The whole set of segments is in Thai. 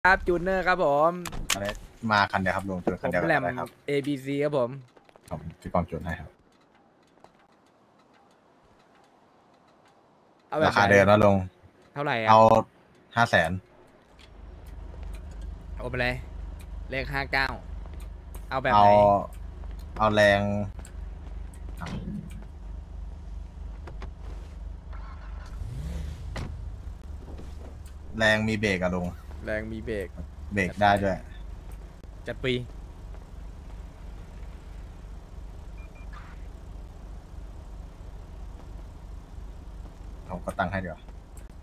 ครับจูเนอร์ครับผมอะไรมาคันเดียวครับลุงจุดผคันเดียวกัมแหลมนได้ครับ ABC ครับผมผมพี่กองจุดให้ครับเอาแบบไหนราคาเดิมนะลุงเท่าไหร่อ่ะเอา500,000 เอาไปเลยเลข59เอาแบบเอาไหนเอาแรงแรงมีเบรกอะลุงแรงมีเบรกเบรกได้ด้วยจัดปีผมก็ตั้งให้ดีกว่า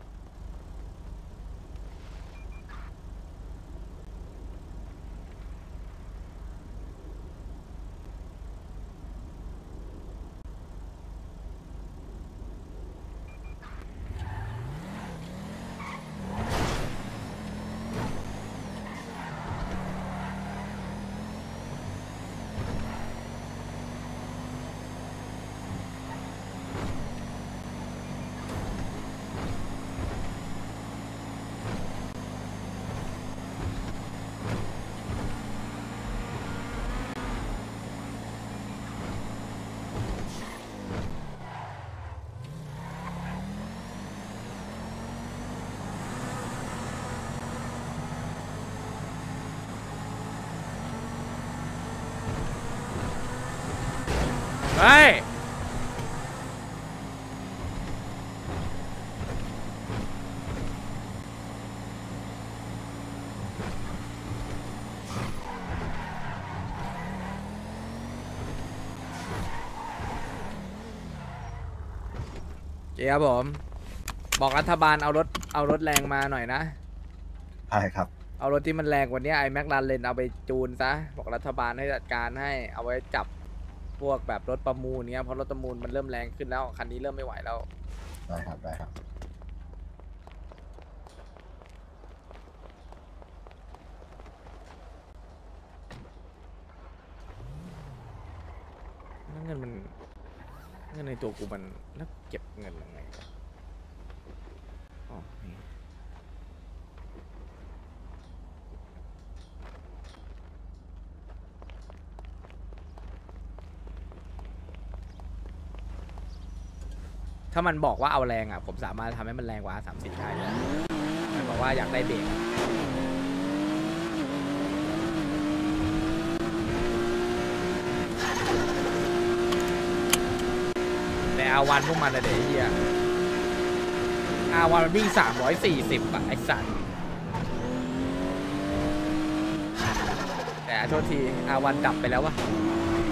เฮ้ยเจ๊ครับผมบอกรัฐบาลเอารถแรงมาหน่อยนะใช่ครับเอารถที่มันแรงกว่านี้ไอแม็กลาเรนเอาไปจูนซะบอกรัฐบาลให้จัดการให้เอาไว้จับพวกแบบรถประมูลเนี้ยเพราะรถประมูลมันเริ่มแรงขึ้นแล้วคันนี้เริ่มไม่ไหวแล้วได้ครับได้ครับเงินในตัวกูมันนักเก็บเงินยังไงวะอ๋อนี่ถ้ามันบอกว่าเอาแรงอ่ะผมสามารถทำให้มันแรงกว่า34ได้เลยมันบอกว่าอยากได้เบรกแต่อาวันพวกมันอะเดี๋ยวเฮียอาวันมันวิ่ง340อะไอสัตว์แต่โทษทีอาวันดับไปแล้ววะ